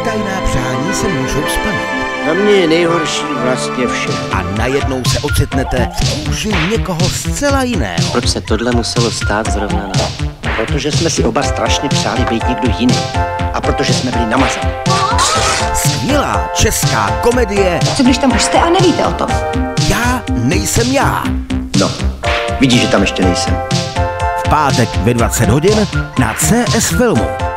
tajná přání se můžou splnit. Na mě je nejhorší vlastně vše. A najednou se ocitnete v kůži někoho zcela jiného. Proč se tohle muselo stát zrovna nám? Protože jsme si oba strašně přáli být někdo jiný. A protože jsme byli namazaní. Skvělá česká komedie Co když tam už jste a nevíte o tom? Já nejsem já. No, vidíš, že tam ještě nejsem. V pátek ve 20 hodin na CS Filmu.